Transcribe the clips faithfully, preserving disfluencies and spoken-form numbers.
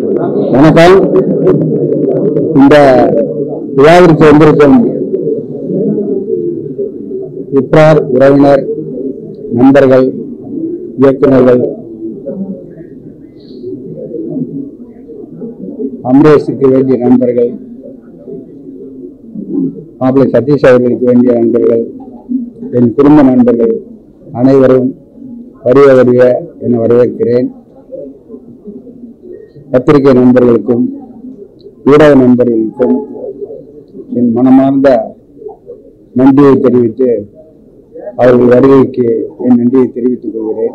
வணக்கம். இந்த விழாவிற்கு வந்திருக்கும் உற்றார் உறவினர் நண்பர்கள் இயக்குநர்கள் அமரேஷுக்கு வேண்டிய நண்பர்கள் மாப்பிள்ளை சதீஷ் அவர்களுக்கு வேண்டிய நண்பர்கள் என் குடும்ப நண்பர்கள் அனைவரும் வருக வருக என வரவேற்கிறேன். பத்திரிகை நண்பர்களுக்கும் ஊடக நண்பர்களுக்கும் என் மனமார்ந்த நன்றியை தெரிவித்து அவர்கள் வருகைக்கு என் நன்றியை தெரிவித்துக் கொள்கிறேன்.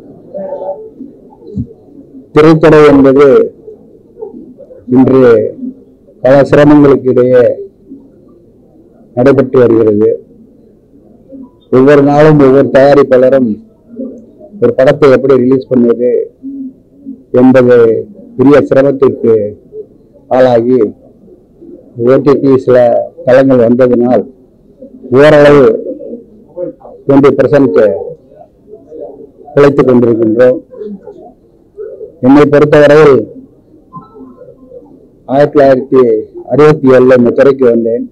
திரைத்தடை என்பது இன்று பல சிரமங்களுக்கு இடையே நடைபெற்று வருகிறது. ஒவ்வொரு நாளும் ஒவ்வொரு தயாரிப்பாளரும் ஒரு படத்தை எப்படி ரிலீஸ் பண்ணுவது என்பது பெரிய சிரமத்திற்கு ஆளாகி ஓடிடி சில தளங்கள் வந்ததினால் ஓரளவு டுவெண்ட்டி பெர்சன்ட் பிழைத்துக் கொண்டிருக்கின்றோம். என்னை பொறுத்தவரையில் ஆயிரத்தி தொள்ளாயிரத்தி அறுபத்தி ஏழுல இந்த துறைக்கு வந்தேன்.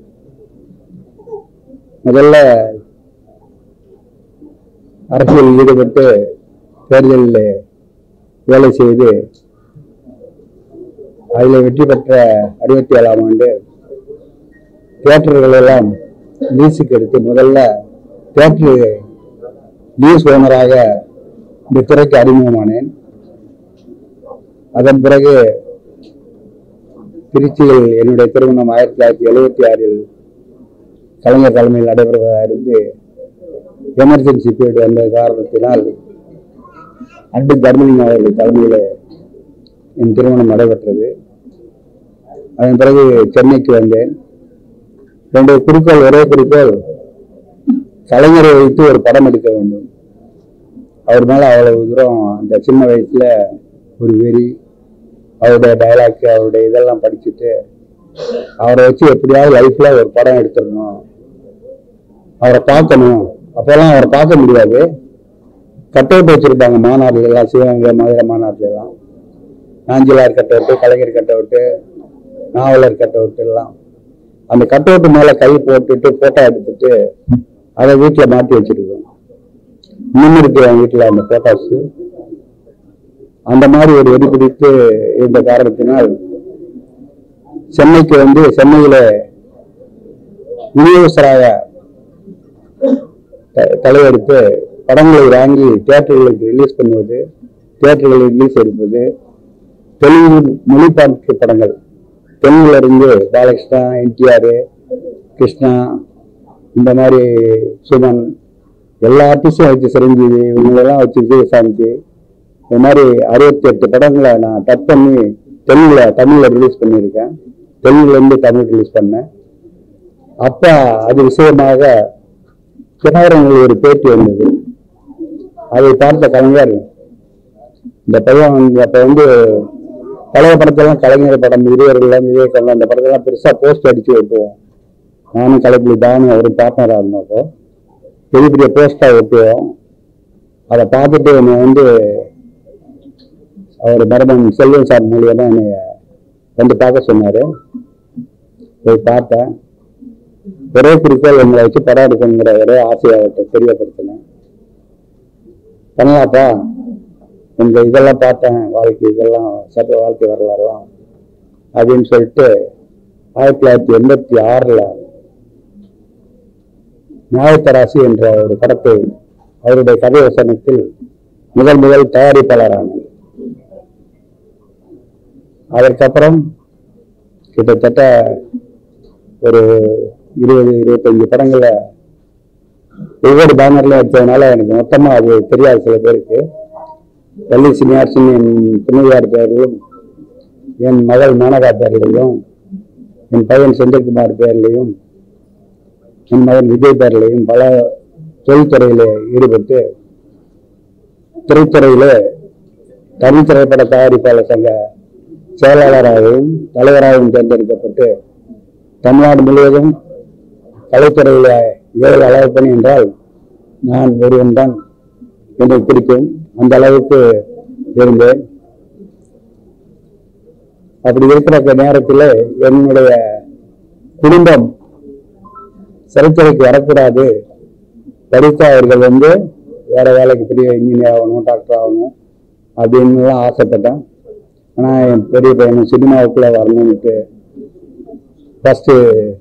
முதல்ல அரசியலில் ஈடுபட்டு தேர்தலில் வேலை செய்து அதில் வெற்றி பெற்ற அறுபத்தி ஏழாம் ஆண்டு தியேட்டர்கள் எல்லாம் லீஸுக்கு எடுத்து முதல்ல தியேட்டர் லீஸ் ஓனராக இந்த துறைக்கு அறிமுகமானேன். அதன் பிறகு திருச்சியில் என்னுடைய திருமணம் ஆயிரத்தி தொள்ளாயிரத்தி எழுபத்தி ஆறில் கலைஞர் தலைமையில் நடைபெறுவதாக இருந்து எமர்ஜென்சி பீரியட் வந்த காரணத்தினால் அன்பு தர்மலிங்கம் அவர்கள் தலைமையில் என் திருமணம் நடைபெற்றது. அதன் பிறகு சென்னைக்கு வந்தேன். என்னுடைய குறிக்கோள் ஒரே குறிக்கோள் கலைஞரை வைத்து ஒரு படம் எடுக்க வேண்டும். அவர் மேல அவ்வளவு தூரம் அந்த சின்ன வயசுல ஒரு வெறி, அவருடைய டைலாக், அவருடைய இதெல்லாம் படிச்சுட்டு அவரை வச்சு எப்படியாவது லைஃப்ல ஒரு படம் எடுத்துடணும், அவரை பார்க்கணும். அப்பெல்லாம் அவரை பார்க்க முடியாது. கட் அவுட் வச்சிருப்பாங்க மாநாடுகள் எல்லாம், சிவகங்கை மதுரை மாநாட்டுல எல்லாம் Nanjilar cut out, Kalaignar cut out, Navalar cut out எல்லாம். அந்த கட் அவுட்டு மேல கை போட்டுட்டு போட்டோ எடுத்துட்டு அதை வீட்டுல மாட்டி வச்சிருக்கோம். இன்னும் இருக்கு என் வீட்டுல அந்த போட்டோஸ். அந்த மாதிரி ஒரு வெடி பிடித்து இருந்த காரணத்தினால் சென்னைக்கு வந்து சென்னையில விநியோகஸ்தராக தலையெடுத்து படங்களை வாங்கி தியேட்டர்களுக்கு ரிலீஸ் பண்ணுவது, தியேட்டர்களில் ரிலீஸ் எடுப்பது, தெலுங்கு மொழிபாட்டு படங்கள் தெலுங்குல இருந்து பாலகிருஷ்ணா, என்டிஆர், கிருஷ்ணா, இந்த மாதிரி சுமன், எல்லா ஆர்டிஸ்டும் வச்சு சிரஞ்சீவி, இவங்களெல்லாம் வச்சு விஜயசாந்தி, இந்த மாதிரி அறுபத்தி எட்டு படங்களை நான் டப் பண்ணி தெலுங்குல தமிழ்ல ரிலீஸ் பண்ணியிருக்கேன். தெலுங்குல இருந்து தமிழ் ரிலீஸ் பண்ணேன். அப்ப அது விஷயமாக தினகரனில் ஒரு பேட்டி வந்தது. அதை பார்த்த கலைஞர், இந்த பையன் அப்ப வந்து பழைய படத்தெல்லாம் கலைஞர் படம், இருவர்கள், விவேகம், அந்த படத்தெல்லாம் பெருசா போஸ்ட் அடிச்சு வைப்போம். நானும் கலைப்புலி தானும் ஒரு பார்ட்னரா இருந்தப்போ பெரிய பெரிய போஸ்டா வைப்போம். அதை பார்த்துட்டு என்னை வந்து அவர் மரபன் செல்வன் சார் மூலியமா என்னைய வந்து பார்க்க சொன்னாரு. போய் பார்த்தேன். ஒரே குறிக்கோள் எங்களை வச்சு படம் எடுக்கணுங்கிற ஒரே ஆசையை அவர்கிட்ட தெரியப்படுத்தினேன். பண்ணலாப்பா, இந்த இதெல்லாம் பார்த்தேன், வாழ்க்கை இதெல்லாம் சட்ட வாழ்க்கை வரலாறுலாம் அப்படின்னு சொல்லிட்டு ஆயிரத்தி தொள்ளாயிரத்தி எண்பத்தி ஆறுல நியாயத்தராசி என்ற ஒரு படத்தை அவருடைய கதை வசனத்தில் முதல் முதல் தயாரிப்பாளரான. அதற்கப்புறம் கிட்டத்தட்ட ஒரு இருபது இருபத்தஞ்சு படங்களை ஒவ்வொரு பேனர்லையும் எடுத்ததுனால எனக்கு மொத்தமா அது தெரியாது. சில பேருக்கு டெல்லி சீனியார்ஸின் என் துணைவியார் பேரிலும், என் மகள் மானகா பேர்லையும், என் பையன் செந்தில்குமார் பேர்லையும், என் மகன் விஜய் பேர்லையும் பல தொழில்துறையில ஈடுபட்டு திரைத்துறையில தமிழ் திரைப்பட தயாரிப்பாளர் சங்க செயலாளராகவும் தலைவராகவும் தேர்ந்தெடுக்கப்பட்டு தமிழ்நாடு முழுவதும் கலைத்துறையில ஏழு அளவு பணி என்றால் நான் ஒருவன் தான் என்னை பிடிக்கும். அந்த அளவுக்கு இருந்தேன். அப்படி இருக்கிற நேரத்தில் என்னுடைய குடும்பம் சிறைத்துறைக்கு வரக்கூடாது, படித்த அவர்கள் வந்து வேற வேலைக்கு பெரிய இன்ஜினியர் ஆகணும், டாக்டர் ஆகணும் அப்படின்னுலாம் ஆசைப்பட்டேன். ஆனால் என் பெரிய பையன் சினிமாவுக்குள்ள வரணும்ட்டு ஃபர்ஸ்ட்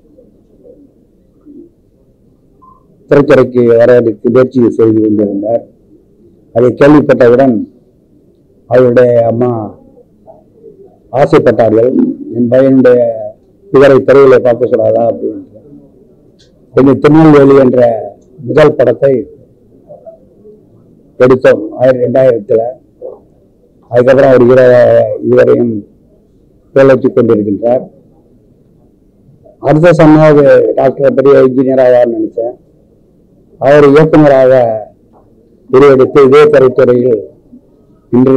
திரைத்துறைக்கு வரதுக்கு முயற்சி செய்து கொண்டிருந்தார். அதை கேள்விப்பட்டவுடன் அவருடைய அம்மா ஆசைப்பட்டார்கள், என் பையனுடைய இவரை திரையில பார்க்க கூடாதா அப்படின்ற. கொஞ்சம் திருநெல்வேலி என்ற முதல் படத்தை எடுத்தோம் ஆயிரத்தி ரெண்டாயிரத்துல. அதுக்கப்புறம் அவர் இவர இதுவரையும் வேலைக்கு கொண்டிருக்கின்றார். அடுத்த சொன்னாவது டாக்டர் பெரிய இன்ஜினியர் ஆவார்னு நினைச்சேன். அவர் இயக்குநராக உருவெடுத்து இதே திரைத்துறையில் இன்று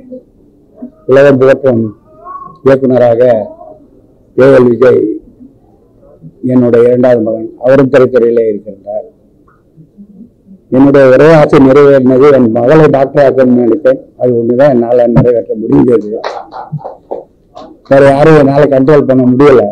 உலகம் புகழும் இயக்குநராக ஏ எல் விஜய் என்னுடைய இரண்டாவது மகன், அவரும் திரைத்துறையிலே இருக்கின்றார். என்னுடைய ஒரே ஆசை நிறைவேறினது, என் மகளை டாக்டர் ஆக்கணும்னு நினைத்தேன். அது ஒண்ணுதான் என்னால் நிறைவேற்ற முடிஞ்சது. வேற யாரும் என்னால் கண்ட்ரோல் பண்ண முடியல.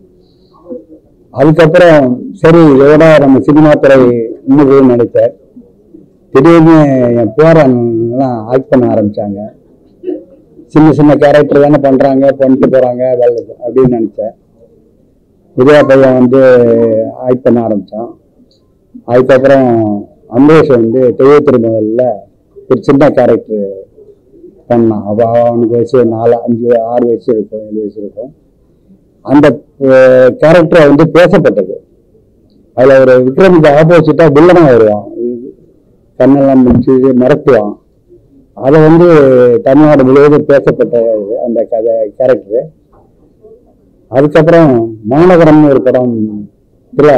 அதுக்கப்புறம் சரி இதோட நம்ம சினிமா துறை இன்னும் நினைத்தேன். திடீர்னு என் பேரன்லாம் ஆக்ட் பண்ண ஆரம்பிச்சாங்க. சின்ன சின்ன கேரக்டர் தானே பண்றாங்க, பண்ணிட்டு போறாங்க வேலை அப்படின்னு நினைச்சேன். விஜயா பையன் வந்து ஆக்ட் பண்ண ஆரம்பிச்சான். அதுக்கப்புறம் அம்பேஷ் வந்து தெய்வ திருமகள்ல ஒரு சின்ன கேரக்டர் பண்ணான். அப்போ அவனுக்கு வயசு நாலு அஞ்சு ஆறு வயசு இருக்கும், ஏழு வயசு இருக்கும். அந்த கேரக்டர் வந்து பேசப்பட்டது. அதுல ஒரு விக்ரமுக்கு ஆப்போசிட்டா வில்லனா வருவான், கண்ணெல்லாம் முடிச்சு மிரட்டுவான். அதை வந்து தமிழ்நாடு முழுவதும் பேசப்பட்ட அந்த கதை கேரக்டரு. அதுக்கப்புறம் மாநகரம்னு ஒரு படம் இதுல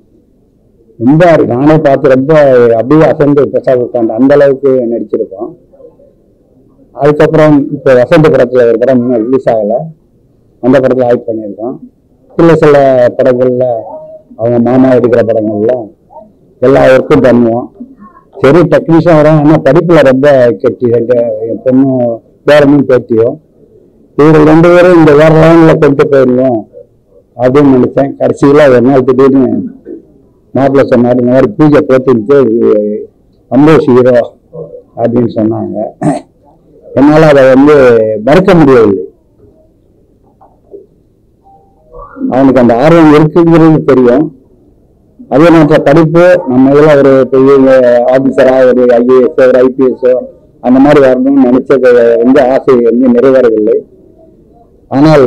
ரொம்ப நானே பார்த்து ரொம்ப அப்படியே அசந்து பெருசாக உட்காந்து அந்த அளவுக்கு நடிச்சிருக்கோம். அதுக்கப்புறம் இப்போ வசந்த படத்துல ஒரு படம் இன்னும் ரிலீஸ் ஆகலை, அந்த படத்துல ஆக்ட் பண்ணியிருக்கோம். சில சில படங்கள்ல அவங்க மாமா எடுக்கிற படங்கள்ல எல்லா ஒர்க்கும் பண்ணுவோம். சரி டெக்னீஷியன் வரும், ஆனால் படிப்புல ரொம்ப கெட்டி. ரெண்டு என் பொண்ணும் பேரனும் பேட்டியும் இவர்கள் ரெண்டு பேரும் இந்த வேற லைன்ல கொண்டு போயிடுவோம் அப்படின்னு நினைச்சேன். கடைசியில ஒரு நாள் திடீர்னு மாப்பிள்ள சொன்னாரு, இந்த மாதிரி பூஜை போட்டுட்டு அம்பேஷ் ஹீரோ அப்படின்னு சொன்னாங்க. என்னால அதை வந்து மறக்க முடியவில்லை. அவனுக்கு அந்த ஆர்வம் இருக்குங்கிறது தெரியும். அதே நேரத்தில் படிப்பு நம்ம இதில் ஒரு பெரிய ஆபீசரா ஒரு ஐஏஎஸ் ஒரு ஐபிஎஸ்ஓ அந்த மாதிரி வரணும்னு நினைச்சது வந்து ஆசை வந்து நிறைவேறவில்லை. ஆனால்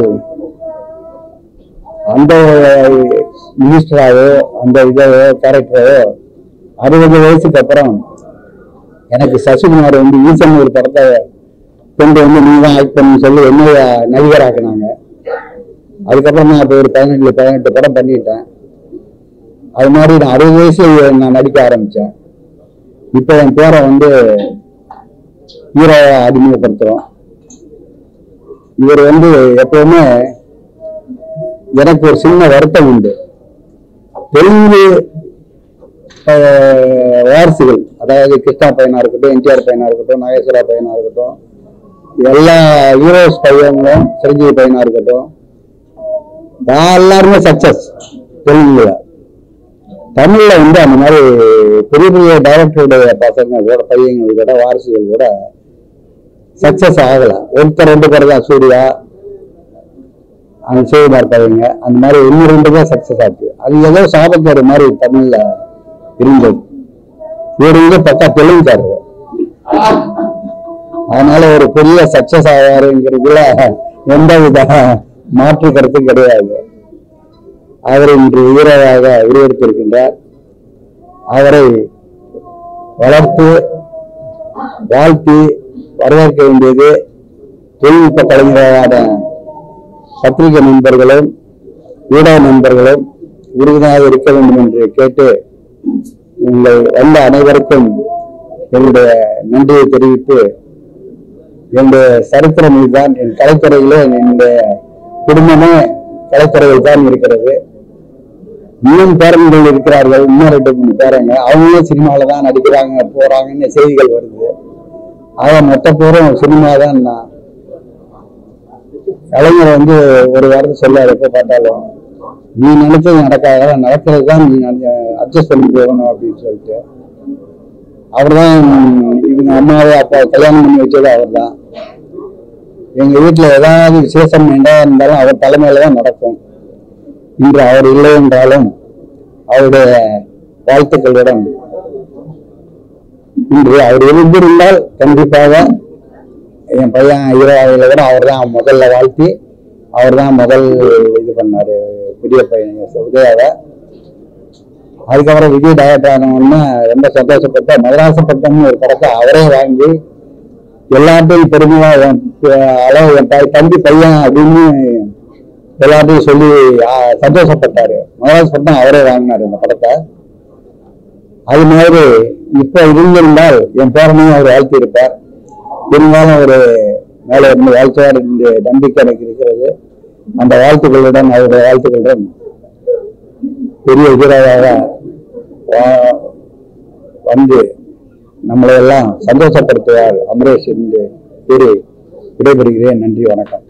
அந்த மினிஸ்டராவோ அந்த இதோ கேரக்டரோ அறுபது வயசுக்கு அப்புறம் எனக்கு சசிகுமார் வந்து ஈசன் ஒரு படத்தை கொண்டு வந்து நீ தான் ஆக்ட் பண்ணு சொல்லி என்னைய நடிகராக்குனாங்க. அதுக்கப்புறம் நான் இப்போ ஒரு பதினெட்டு பதினெட்டு படம் பண்ணிட்டேன். அது மாதிரி நான் அறுபது வயசுல நான் நடிக்க ஆரம்பிச்சேன். இப்போ என் பேரை வந்து ஹீரோவா அறிமுகப்படுத்துறோம். இவர் வந்து எப்பவுமே எனக்கு ஒரு சின்ன வருத்தம் உண்டு. தெலுங்கு வாரிசுகள், அதாவது கிருஷ்ணா பையனா இருக்கட்டும், என்டிஆர் பையனா இருக்கட்டும், நாகேஸ்வரா பையனா இருக்கட்டும், எல்லா ஹீரோஸ் பையங்களும், சிரஞ்சீவி பையனா இருக்கட்டும், எல்லாருமே சக்சஸ் தெலுங்குல. தமிழ்ல வந்து அந்த மாதிரி பெரிய பெரிய டைரக்டருடைய பசங்க கூட பையங்கள் கூட வாரிசுகள் கூட சக்சஸ் ஆகல. ஒருத்தர் ரெண்டு பேர் தான், சூர்யா அந்த சிவகுமார் பையங்க அந்த மாதிரி இன்னும் ரெண்டு தான் சக்சஸ் ஆச்சு. அது ஏதோ சாபத்தோட மாதிரி தமிழ்ல இருந்தது. இவர் வந்து பக்கா தெலுங்குக்காரரு, அதனால ஒரு பெரிய சக்சஸ் ஆவாருங்கிறதுல எந்த வித மாற்று கருத்தும் கிடையாது. அவர் இன்று வீரராக உருவெடுத்திருக்கின்றார். அவரை வளர்த்து வாழ்த்தி வரவேற்க வேண்டியது தொழில்நுட்ப கலைஞரான பத்திரிகை நண்பர்களும் ஊடக நண்பர்களும் உறுதியாக இருக்க வேண்டும் என்று கேட்டு உங்கள் வந்த அனைவருக்கும் என்னுடைய நன்றியை தெரிவித்து, என்னுடைய சரித்திரம் இதுதான். என் கலைத்துறையிலே என்னுடைய குடும்பமே கலைத்துறையில் தான் இருக்கிறது. இன்னும் பேரன்கள் இருக்கிறார்கள், இன்னும் ரெண்டு மூணு பேரங்க, அவங்களும் சினிமாவில தான் நடிக்கிறாங்க போறாங்கன்னு செய்திகள் வருது. ஆக மொத்த பேரும் சினிமா தான். நான் கலைஞர் வந்து ஒரு வாரத்தை சொல்லாரு எப்போ பார்த்தாலும், நீ நினைச்சது நடக்காத, நடக்கிறது தான் நீ அட்ஜஸ்ட் பண்ணி போகணும் அப்படின்னு சொல்லிட்டு. அவர் தான் இவங்க அம்மாவை அப்பா கல்யாணம் பண்ணி வச்சது அவர் தான். எங்க வீட்டுல ஏதாவது விசேஷம் என்ன இருந்தாலும் அவர் தலைமையில தான் நடக்கும். இன்று அவர் இல்லை என்றாலும் அவருடைய வாழ்த்துக்களுடன் இன்று அவர் இருந்திருந்தால் கண்டிப்பாக என் பையன் ஈரோவாயில கூட அவர் தான் முதல்ல வாழ்த்தி, அவர் தான் முதல் இது பண்ணாரு பெரிய பையன் உதயாவை. அதுக்கப்புறம் விஜய் டைரக்டர் ஆனவொன்னு ரொம்ப சந்தோஷப்பட்ட மதராசப்பட்டம்னு ஒரு படத்தை அவரே வாங்கி எல்லாத்தையும் பெருமையா அளவு என் தம்பி பையன் அப்படின்னு எல்லாத்தையும் சொல்லி சந்தோஷப்பட்டாரு. மதராசப்பட்டம் அவரே வாங்கினாரு இந்த படத்தை. அது மாதிரி இப்ப இருந்திருந்தால் என் பேரனையும் அவர் வாழ்த்தி இருப்பார். இருந்தாலும் ஒரு மேல இருந்து வாழ்த்துவார் என்ற நம்பிக்கை எனக்கு இருக்கிறது. அந்த வாழ்த்துக்களுடன் அவருடைய வாழ்த்துக்களுடன் பெரிய வீரராக வந்து நம்மளை எல்லாம் சந்தோஷப்படுத்துவார் அமரேஷ் என்று கூறி விடைபெறுகிறேன். நன்றி, வணக்கம்.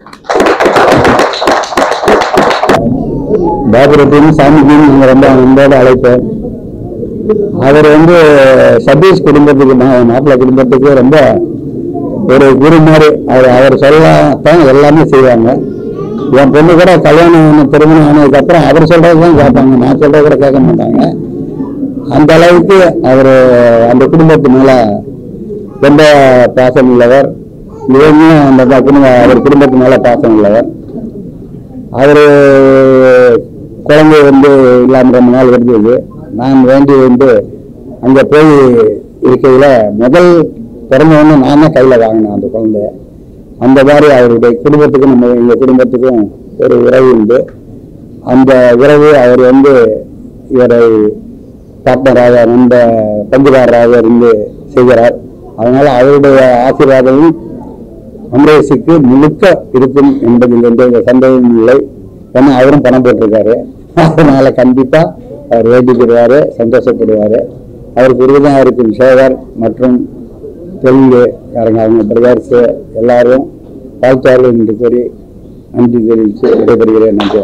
பாபுரத்தையும் சாமிஜியும் ரொம்ப அன்போடு அழைப்பேன். அவர் வந்து சதீஷ் குடும்பத்துக்கு மாப்பிள்ளை குடும்பத்துக்கு ரொம்ப ஒரு குரு மாதிரி. அவர் அவர் சொல்லத்தான் எல்லாமே செய்வாங்க. என் பொண்ணு கூட கல்யாணம் திருமணம் ஆனதுக்கு அப்புறம் அவர் சொல்றதுதான் கேட்பாங்க, நான் சொல்றத கூட கேட்க மாட்டாங்க. அந்த அளவுக்கு அவர் அந்த குடும்பத்து மேல ரொம்ப பாசம் உள்ளவர். இவங்களும் அந்த அவர் குடும்பத்து மேல பாசம் உள்ளவர். அவரு குழந்தை வந்து இல்லாம ரொம்ப நாள் இருந்தது. நான் வேண்டி வந்து அங்க போய் இருக்கையில முதல் பிறந்தவொன்னு நான் தான் கையில வாங்கினேன் அந்த குழந்தைய. அந்த மாதிரி அவருடைய குடும்பத்துக்கும் நம்ம எங்க குடும்பத்துக்கும் ஒரு உறவு உண்டு. அந்த உறவு அவர் வந்து இவரை பார்ட்னராக நண்ப பங்குதாரராக இருந்து செய்கிறார். அதனால அவருடைய ஆசீர்வாதமும் அமரேஷுக்கு முழுக்க இருக்கும் என்பதில் எந்த சந்தேகமும் இல்லை. ஏன்னா அவரும் பணம் போட்டிருக்காரு. அதனால கண்டிப்பா அவர் வேண்டிக்கிறாரு, சந்தோஷப்படுவாரு. அவருக்கு உறுதியாக இருக்கும் சேகர் மற்றும் தெலுங்கு காரங்க அவங்க பிரதர்ஸ் எல்லாரும் வாழ்த்தார்கள் என்று கூறி நன்றி தெரிவித்து விடைபெறுகிறேன். நன்றி.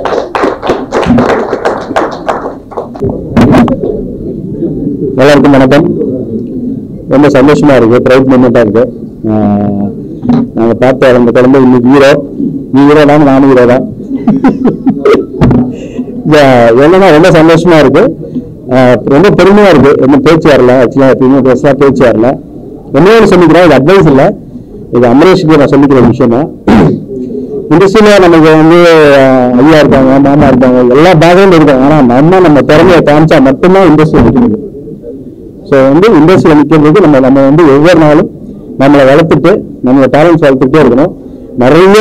எல்லாருக்கும் வணக்கம். ரொம்ப சந்தோஷமா இருக்கு, ப்ரைட் மூமெண்டா இருக்கு. நாங்க பார்த்த அந்த குழந்தை இன்னைக்கு ஹீரோ. நீ ஹீரோ தான், நானும் ஹீரோ தான். என்னன்னா ரொம்ப சந்தோஷமா இருக்கு, ரொம்ப பெருமையா இருக்கு. என்ன பேச்சு வரல, ஆக்சுவலா எப்பயுமே பேசலா பேச்சு வரல. என்ன சொல்லிக்கிறேன், இது அட்வைஸ் இல்லை, இது அமரேஷுக்கு நான் சொல்லிக்கிற விஷயம் தான். இண்டஸ்ட்ரியில நமக்கு வந்து ஐயா இருக்காங்க, மாமா இருக்காங்க, எல்லா பேக்ரவுண்டும் இருக்காங்க. ஆனா நம்ம நம்ம திறமையை காமிச்சா மட்டும்தான் இண்டஸ்ட்ரி நிற்க முடியும். ஸோ வந்து இண்டஸ்ட்ரியில நிற்கிறதுக்கு நம்ம நம்ம வந்து ஒவ்வொரு நாளும் நம்மளை வளர்த்துட்டு நம்மளோட டேலண்ட்ஸ் வளர்த்துட்டே இருக்கணும். நிறைய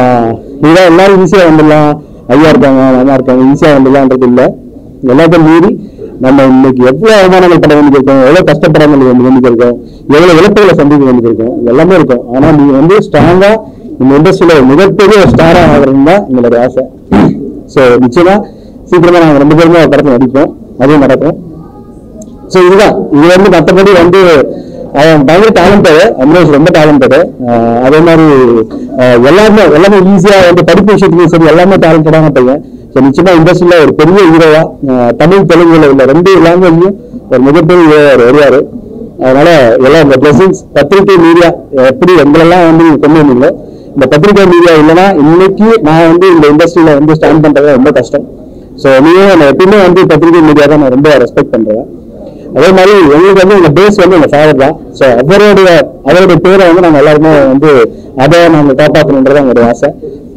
இதை எல்லாரும் ஈஸியா வந்துடலாம், ஐயா இருக்காங்க மாமா இருக்காங்க ஈஸியா வந்துடலான்றது இல்லை. எல்லாத்தையும் மீறி நம்ம இன்னைக்கு எவ்வளவு அவமானங்கள் பட வேண்டியிருக்கோம், எவ்வளவு கஷ்டப்பட வேண்டியிருக்கோம், எவ்வளவு இழப்புகளை சந்திக்க வேண்டியிருக்கோம், எல்லாமே இருக்கும். ஆனா நீங்க வந்து ஸ்ட்ராங்கா இந்த இண்டஸ்ட்ரியில மிகப்பெரிய ஸ்டாரா ஆகிறது தான் எங்களுடைய ஆசை. ஸோ நிச்சயமா சீக்கிரமா நாங்கள் ரெண்டு பேருமே படத்தை நடிப்போம், அதுவும் நடக்கும். ஸோ இதுதான் இது வந்து மற்றபடி வந்து அவன் பயங்கர டேலண்டடு, அமரேஷ் ரொம்ப டேலண்டடு. அதே மாதிரி எல்லாருமே எல்லாமே ஈஸியா வந்து படிப்பு விஷயத்துலையும் சரி எல்லாமே டேலண்டடான பையன். ஸோ நிச்சயமா இண்டஸ்ட்ரியில ஒரு பெரிய ஹீரோவா தமிழ் தெலுங்குல உள்ள ரெண்டு லாங்குவேஜ்லயும் ஒரு மிகப்பெரிய ஹீரோவா வருவாரு. அதனால எல்லாம் இந்த பிளஸிங்ஸ் பத்திரிகை மீடியா எப்படி எங்களெல்லாம் வந்து கொண்டு வந்தீங்களோ, இந்த பத்திரிகை மீடியா இல்லைன்னா இன்னைக்கு நான் வந்து இந்த இண்டஸ்ட்ரியில வந்து ஸ்டாண்ட் பண்றது ரொம்ப கஷ்டம். ஸோ நீங்க எப்பயுமே வந்து பத்திரிகை மீடியா தான் நான் ரொம்ப ரெஸ்பெக்ட் பண்றேன். அதே மாதிரி எங்களுக்கு வந்து எங்க பேஸ் வந்து எங்க ஃபாதர் தான். ஸோ அவருடைய அவருடைய பேரை வந்து நாங்கள் எல்லாருமே வந்து அதை நாங்கள் காப்பாற்றணுன்றது எங்களுடைய ஆசை.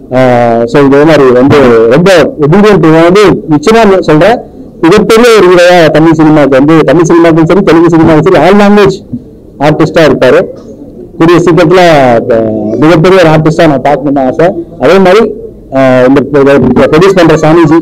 ஸோ இதே மாதிரி வந்து ரொம்ப ஒபீடியன்ட் வந்து நிச்சயமா சொல்றேன், மிகப்பெரிய ஒரு ஹீரோவா தமிழ் சினிமாவுக்கு வந்து தமிழ் சினிமாவுக்கும் சரி தெலுங்கு சினிமாவுக்கும் சரி ஆல் லாங்குவேஜ் ஆர்டிஸ்டா இருப்பாரு. கூடிய சீக்கிரத்துல மிகப்பெரிய ஒரு ஆர்டிஸ்டா நான் பார்க்கணும்னு ஆசை. அதே மாதிரி இந்த ப்ரொடியூஸ் பண்ற சாமிஜி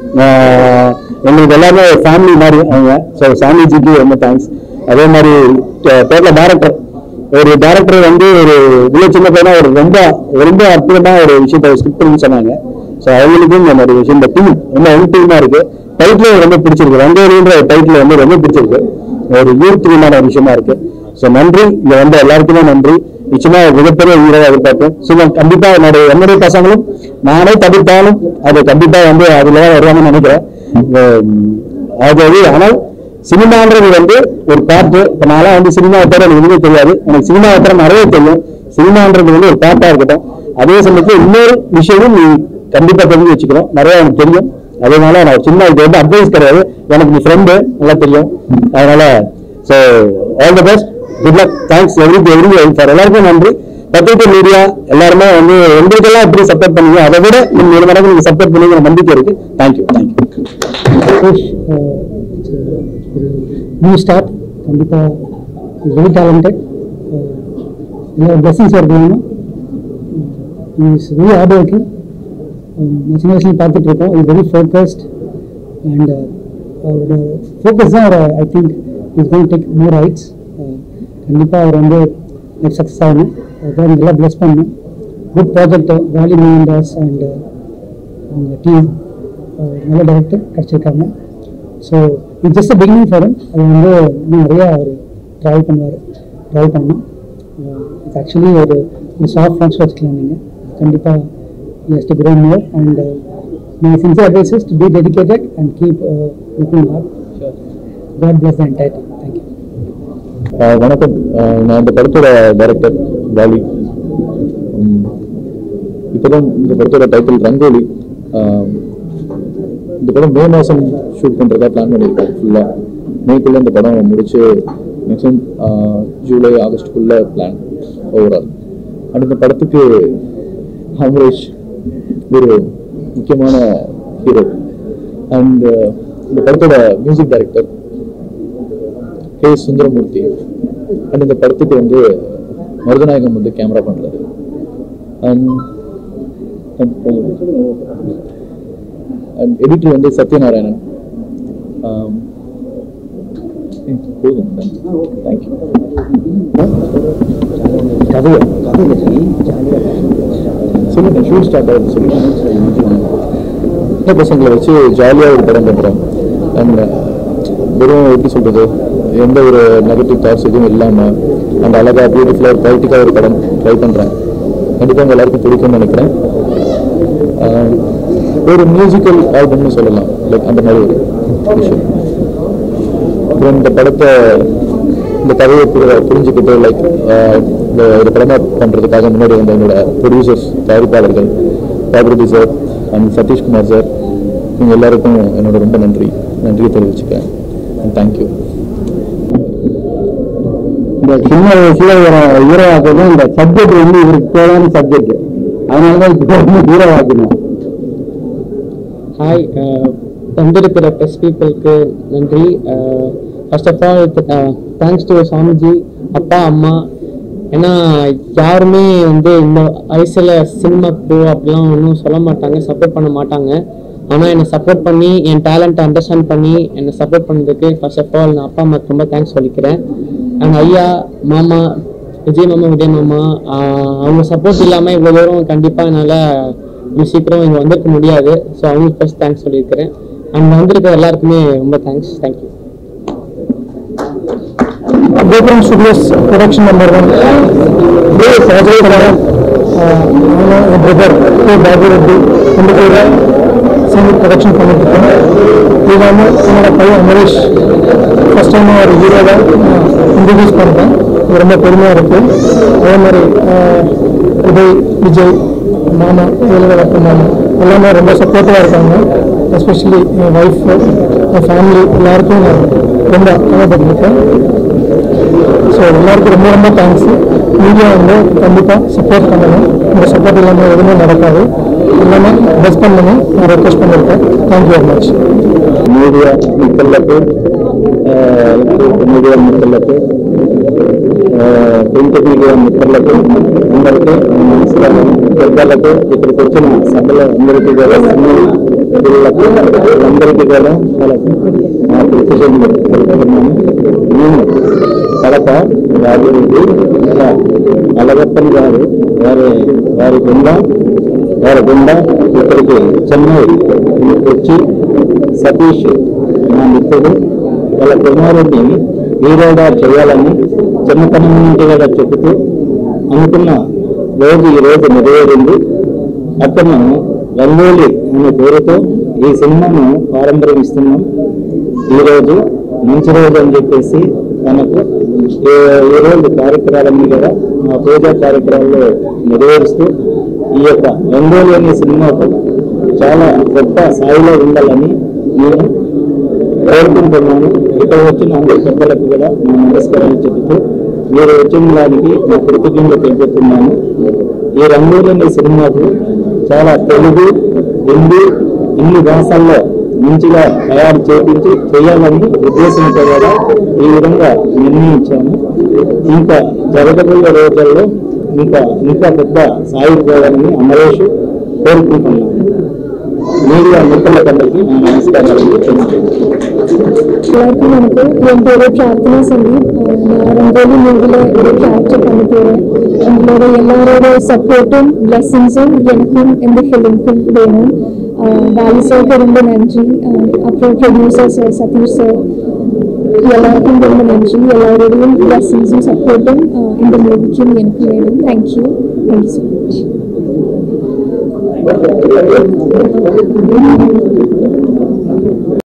எங்களுக்கு எல்லாமே ஃபேமிலி மாதிரி அவங்க. ஸோ சாமிஜிக்கு ரொம்ப தேங்க்ஸ். அதே மாதிரி டோட்டலா டேரக்டர் ஒரு டேரக்டர் வந்து ஒரு இவ்வளவு சின்ன பையனா ஒரு ரொம்ப ரொம்ப அற்புதமா ஒரு விஷயத்த ஸ்கிரிப்ட் பண்ணி சொன்னாங்க. ஸோ அவங்களுக்கும் இந்த மாதிரி விஷயம் இந்த டீம் ரொம்ப யங் டீமா இருக்கு. டைட்டில் ரொம்ப பிடிச்சிருக்கு, ரங்கோலின்ற டைட்டில் வந்து ரொம்ப பிடிச்சிருக்கு, ஒரு யூத் டீமான ஒரு விஷயமா இருக்கு. ஸோ நன்றி, இங்க வந்த எல்லாருக்குமே நன்றி. நிச்சயமா மிகப்பெரிய ஹீரோவா எதிர்பார்ப்போம். சிவம் கண்டிப்பா என்னுடைய என்னுடைய பசங்களும் நானே தடுத்தாலும் அது கண்டிப்பா வந்து அதுலதான் வருவாங்கன்னு நினைக்கிறேன். அது ஆனால் சினிமான்றது வந்து ஒரு பாட்டு. இப்ப நான்லாம் வந்து சினிமாவை தவிர எனக்கு எதுவுமே தெரியாது. எனக்கு சினிமாவை தவிர நிறைய தெரியும். சினிமான்றது வந்து ஒரு பாட்டா இருக்கட்டும். அதே சமயத்தில் இன்னொரு விஷயமும் நீ கண்டிப்பா தெரிஞ்சு வச்சுக்கணும். நிறைய எனக்கு தெரியும். அதனால நான் சின்ன இது வந்து அட்வைஸ் கிடையாது, எனக்கு நீ ஃப்ரெண்டு நல்லா தெரியும். அதனால so all the best, good luck, thanks every every for எல்லாருக்கும் நன்றி. பத்திரிகை மீடியா எல்லாருமே வந்து எங்களுக்கெல்லாம் எப்படி சப்போர்ட் பண்ணீங்க அதை விட நீங்க ஒரு மடங்கு நீங்க சப்போர்ட் பண்ணீங்க நம்பிக்கை இருக்கு. Thank you thank you. நியூ ஸ்டார்ட் கண்டிப்பா வெரி டேலண்டட், எல்லா பிளஸிங்ஸ் இருக்கணும். Is very hard working. சின்ன வயசுல பார்த்துட்டு இருக்கோம். இஸ் வெரி ஃபோக்கஸ்ட் அண்ட் அவரோட ஃபோக்கஸ் தான் அவர் I think is going take more rides. கண்டிப்பாக அவர் வந்து சக்ஸஸ் ஆகணும். அதுதான் நல்லா பிளஸ் பண்ணணும். குட் ப்ராஜெக்ட் வேலி மோகன்தாஸ் அண்ட் அவங்க டீம் நல்ல டைரக்டர் கிடச்சிருக்காங்க. So it's just beginning for him. அது வந்து இன்னும் நிறையா அவர் ட்ராவல் பண்ணுவார் ட்ராவல் பண்ணணும். இட்ஸ் ஆக்சுவலி ஒரு சாஃப்ட் ஃபான்ஸ் வச்சுக்கலாம் நீங்கள். கண்டிப்பாக he has to grow more and uh, my sincere advice is to be dedicated and keep uh, working hard. Sure. God bless the entire team. Thank you. வணக்கம், நான் இந்த படத்தோட director Vaali. இப்போதான் இந்த படத்தோட டைட்டில் ரங்கோலி. இந்த படம் மே மாதம் ஷூட் பண்ணுறதா பிளான் பண்ணியிருக்கோம். ஃபுல்லாக மேக்குள்ளே இந்த படம் முடிச்சு மேக்ஸிமம் ஜூலை ஆகஸ்ட்டுக்குள்ளே பிளான் ஓவரால். அண்ட் இந்த படத்துக்கு அமரேஷ் ஒரு முக்கியமான ஹீரோ. அண்ட் இந்த படத்தோட music director K Sundaramoorthy. And இந்த படத்துக்கு வந்து மருதநாயகம் வந்து கேமரா பண்ணுறது. அண்ட் அண்ட் எடிட்டர் வந்து சத்யநாராயணன். போதும், தேங்க்யூ. சொல்லுங்க, ஷூட் ஸ்டார்ட் ஆகுது சொல்லுங்க. சின்ன பசங்களை வச்சு ஜாலியாக ஒரு படம் பண்ணுறோம். அண்ட் வெறும் எப்படி சொல்கிறது, எந்த ஒரு நெகட்டிவ் தாட்ஸ் எதுவும் இல்லாமல் அந்த அழகாக பியூட்டிஃபுல்லாக குவாலிட்டிக்காக ஒரு படம் ட்ரை பண்ணுறேன். கண்டிப்பாக உங்கள் எல்லாருக்கும் பிடிக்கும்னு நினைக்கிறேன். ஒரு மியூசிக்கல் ஆல்பம்னு சொல்லலாம், லைக் அந்த மாதிரி ஒரு விஷயம். அப்புறம் இந்த படத்தை இந்த கதையை புரிஞ்சுக்கிட்டு லைக் இந்த ஒரு படமாக பண்ணுறதுக்காக முன்னாடி வந்து என்னோட ப்ரொடியூசர்ஸ், தயாரிப்பாளர்கள், Baburathi sir and Sathishkumar sir, இவங்க எல்லாருக்கும் என்னோட ரொம்ப நன்றி நன்றியை தெரிவிச்சுக்கிறேன். And thank you. இந்த சின்ன வயசுல ஹீரோ ஆக்குறது இந்த சப்ஜெக்ட் வந்து இவருக்கு தேவையான சப்ஜெக்ட். அதனால தான் இப்போ ஹீரோ ஆக்கணும். ஹாய், வந்திருக்கிற ப்ரெஸ் பீப்புளுக்கு நன்றி. First of all thanks to Samiji, அப்பா, அம்மா. ஏன்னா யாருமே வந்து இந்த வயசில் சினிமா ப்ரோ அப்படிலாம் ஒன்றும் சொல்ல மாட்டாங்க, சப்போர்ட் பண்ண மாட்டாங்க. ஆனால் என்னை சப்போர்ட் பண்ணி என் டேலண்ட்டை அண்டர்ஸ்டாண்ட் பண்ணி என்னை சப்போர்ட் பண்ணதுக்கு ஃபர்ஸ்ட் ஆஃப் ஆல் நான் அப்பா அம்மாவுக்கு ரொம்ப தேங்க்ஸ் சொல்லிக்கிறேன். அண்ட் ஐயா, மாமா, விஜய் மாமா, விஜய் மாமா, அவங்க சப்போர்ட் இல்லாமல் இவ்வளோ தூரம் கண்டிப்பாக என்னால் இவ்வளோ சீக்கிரம் இங்கே வந்திருக்க முடியாது. ஸோ அவங்களுக்கு ஃபர்ஸ்ட் தேங்க்ஸ் சொல்லியிருக்கிறேன். அண்ட் வந்திருக்கிற எல்லாருக்குமே ரொம்ப thanks. Thank you. Gotham Studios production number one. This is Ajay Kumar, uh, brother, K. Babu Reddy, Kundukura, Singh production committee. This one, हमारा भाई अमरीश, first time हमारे hero का introduce करता है. ये हमें पढ़ने आ रहे हैं. और हमारे उदय, विजय, मामा, ये लोग अपने मामा, எல்லா மாதிரி ரொம்ப சப்போர்ட்டிவாக இருக்காங்க. எஸ்பெஷலி என் ஒய்ஃப், என் ஃபேமிலி எல்லாருக்கும் நான் ரொம்ப தேவைப்பட்டிருக்கேன். ஸோ எல்லாருக்கும் ரொம்ப ரொம்ப தேங்க்ஸு. மீடியா வந்து கண்டிப்பாக சப்போர்ட் பண்ணணும். இந்த சப்போர்ட் இல்லாமல் எதுவுமே நடக்காது. எல்லாமே பெஸ்ட் பண்ணணும் நான் ரெக்வெஸ்ட் பண்ணியிருக்கேன். Thank you very much. மீடியா மிக்கலுக்கு மீடியா మిత్రులకు ప్రింట్ మీడియా మిత్రులకు అందరికీ నమస్కారం. పెద్దలకు ఇక్కడికి వచ్చిన సభలో అందరికీ కూడా పిల్లలకు అందరికీ కూడా నా కృతజ్ఞతలు తెలుపుతున్నాను. నేను కడప రాజరెడ్డి అలగప్పన్ గారు వారి వారి గుండా వారి గుండా ఇక్కడికి చెన్నై వచ్చి సతీష్ నా మిత్రుడు వాళ్ళ కుమారుడిని హీరోగా చేయాలని చిన్నతనం నుండి కూడా చెబుతూ అనుకున్న రోజు ఈ రోజు నెరవేరింది. అతను రంగోలి అనే పేరుతో ఈ సినిమాను ప్రారంభిస్తున్నాం. ఈరోజు మంచి రోజు అని చెప్పేసి మనకు ఈ రోజు కార్యక్రమాలన్నీ కూడా మా పూజా కార్యక్రమాల్లో నెరవేరుస్తూ ఈ యొక్క రంగోలి అనే సినిమాకు చాలా గొప్ప స్థాయిలో ఉండాలని నేను కోరుకుంటున్నాను. ఇక్కడ వచ్చిన అందరి పెద్దలకు కూడా నా నమస్కారాలు చెబుతూ మీరు వచ్చిన దానికి నా కృతజ్ఞతలు తెలుపుతున్నాను. ఈ రంగోలి అనే సినిమాకు చాలా తెలుగు, హిందీ, అన్ని భాషల్లో మంచిగా తయారు చేయించి చేయాలని ఉద్దేశంతో కూడా ఈ విధంగా నిర్ణయించాము. ఇంకా జరగబోయే రోజుల్లో ఇంకా ఇంకా పెద్ద సాగిపోవాలని అమరేష్ కోరుకుంటున్నాను. మీడియా మిత్రులందరికీ నా నమస్కారాలు. எல்லாருக்கும் வணக்கம். என் பேரு பிரார்த்தனா சந்தீப். நான் ரங்கோலி மூவில ஒரு கேரக்டர் பண்ண போறேன். உங்களோட எல்லாரோட சப்போர்ட்டும் பிளெஸிங்ஸும் எனக்கும் இந்த ஃபிலிம்க்கும் வேணும். பாலு சாருக்கு ரொம்ப நன்றி. அப்புறம் ப்ரொடியூசர் சார், சதீஷ் சார், எல்லாருக்கும் ரொம்ப நன்றி. எல்லாரோடையும் பிளெஸிங்ஸும் சப்போர்ட்டும் இந்த மூவிக்கும் எனக்கு வேணும். Thank you thank you so much.